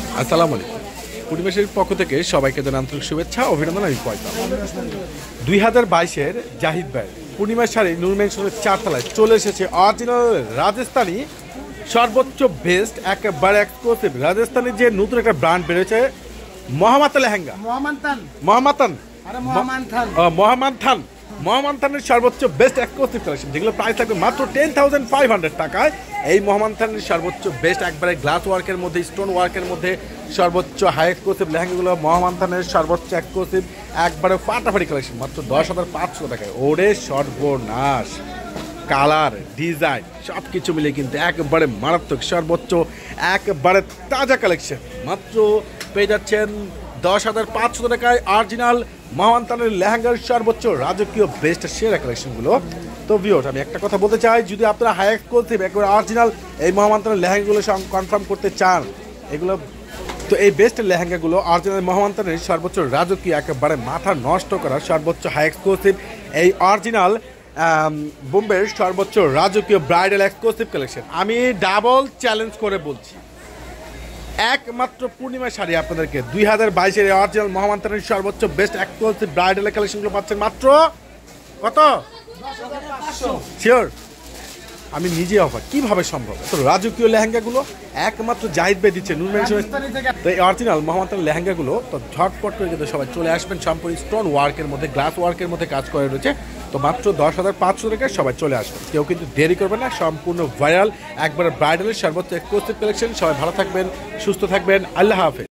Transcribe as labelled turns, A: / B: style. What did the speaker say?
A: আসসালামু আলাইকুম। পরিবেশের পক্ষ থেকে সবাইকে জানাই আন্তরিক শুভেচ্ছা অভিনন্দন। আমি পয়তা 2022-এর জাহিদ ভাই পূর্ণিমার শাড়ি নূর মেনশনের 4 তলায় চলে এসেছে অরিজিনাল রাজস্থানী সর্বোচ্চ বেস্ট একেবারে এক্সক্লুসিভ রাজস্থানী যে নতুন একটা ব্র্যান্ড বেরোয়েছে মোহাম্মদ লেহেঙ্গা মোহাম্মদ থানের সর্বোচ্চ বেস্ট এক্সক্লুসিভ কালেকশন, যেগুলো প্রাইস থাকবে মাত্র 10,500 টাকায়। এই মোহাম্মদ থানের সর্বোচ্চ বেস্ট একবারে গ্লাস ওয়ার্কের মধ্যে, স্টোন ওয়ার্কের মধ্যে সর্বোচ্চ হাই এক্সক্লুসিভ লেহেঙ্গাগুলো মোহাম্মদ থানের সর্বোচ্চ এক্সক্লুসিভ একবারে ফাটাফাটি কালেকশন মাত্র 10,500 টাকায়। ওরে সর্বনাশ! কালার, ডিজাইন সব কিছু মিলে কিন্তু একবারে মারাত্মক সর্বোচ্চ একবারে তাজা কালেকশন মাত্র পেয়ে যাচ্ছেন 10,500 টাকায়। অরিজিনাল মোহাম্মদ থানের লেহেঙ্গার সর্বোচ্চ রাজকীয় বেস্ট সেরা কালেকশনগুলো। তো ভিউয়ার্স, আমি একটা কথা বলতে চাই, যদি আপনারা হাই এক্সক্লুসিভ একবারে অরিজিনাল এই মোহাম্মদ থানের লেহেঙ্গাগুলো কনফার্ম করতে চান, এগুলো তো এই বেস্ট লেহেঙ্গাগুলো অরিজিনাল মোহাম্মদ থানের সর্বোচ্চ রাজকীয় একেবারে মাথা নষ্ট করা সর্বোচ্চ হাই এক্সক্লুসিভ এই অরিজিনাল বোম্বের সর্বোচ্চ রাজকীয় ব্রাইডাল এক্সক্লুসিভ কালেকশন। আমি ডাবল চ্যালেঞ্জ করে বলছি, একমাত্র পূর্ণিমা শাড়ি আপনাদেরকে 2022-এর অরিজিনাল মোহাম্মদ থানের সর্বোচ্চ বেস্ট এক্সক্লুসিভ ব্রাইডাল কালেকশনগুলো পাচ্ছেন মাত্র কত? শিওর? আমি নিজে অবাক, কিভাবে সম্ভব? তো রাজকীয় লেহেঙ্গাগুলো একমাত্র জাহিদ ভাই দিচ্ছে নূর মেনশনের। তো এই অরিজিনাল মোহাম্মদ থানের লেহেঙ্গাগুলো তো ঝটপট করে কিন্তু সবাই চলে আসবেন। সম্পূর্ণ স্টোন ওয়ার্কের মধ্যে, গ্লাস ওয়ার্কের মধ্যে কাজ করে রয়েছে। তো মাত্র 10,500 টাকায় সবাই চলে আসবেন, কেউ কিন্তু দেরি করবে না। সম্পূর্ণ ভাইরাল একবারে ব্রাইডালের সর্বোচ্চ এক্সক্লুসিভ কালেকশন। সবাই ভালো থাকবেন, সুস্থ থাকবেন, আল্লাহ হাফেজ।